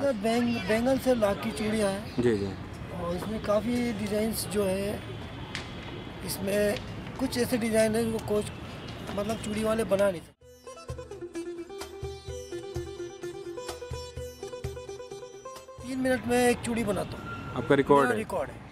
ज़्यादातर बैंगल से लाख की चूड़ियाँ हैं जी जी। और इसमें काफ़ी डिज़ाइंस जो है, इसमें कुछ ऐसे डिज़ाइन है जो कोच मतलब चूड़ी वाले बना नहीं सकते। 3 मिनट में एक चूड़ी बनाता हूँ। आपका रिकॉर्ड है? रिकॉर्ड है।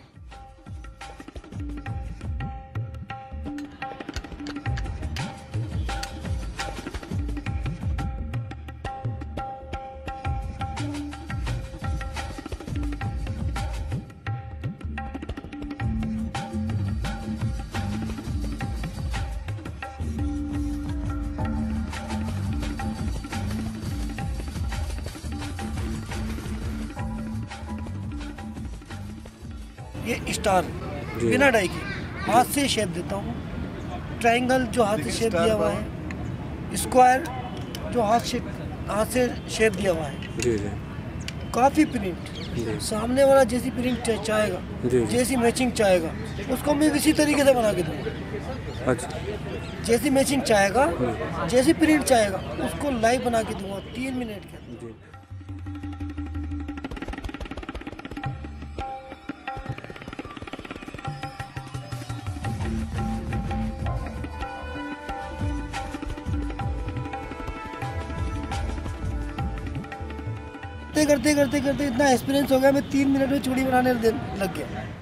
ये स्टार बिना डाई के हाथ से शेप देता हूँ। ट्रायंगल जो हाथ से शेप दिया हुआ है, स्क्वायर जो हाथ से शेप दिया हुआ है। जी जी। काफ़ी प्रिंट, सामने वाला जैसी प्रिंट चाहेगा, जैसी मैचिंग चाहेगा, उसको मैं इसी तरीके से बना के दूँगा। अच्छा। जैसी मैचिंग चाहेगा, जैसी प्रिंट चाहेगा, उसको लाइव बना के दूँगा 3 मिनट के अंदर। करते करते इतना एक्सपीरियंस हो गया, मैं 3 मिनट में चूड़ी बनाने लग गया।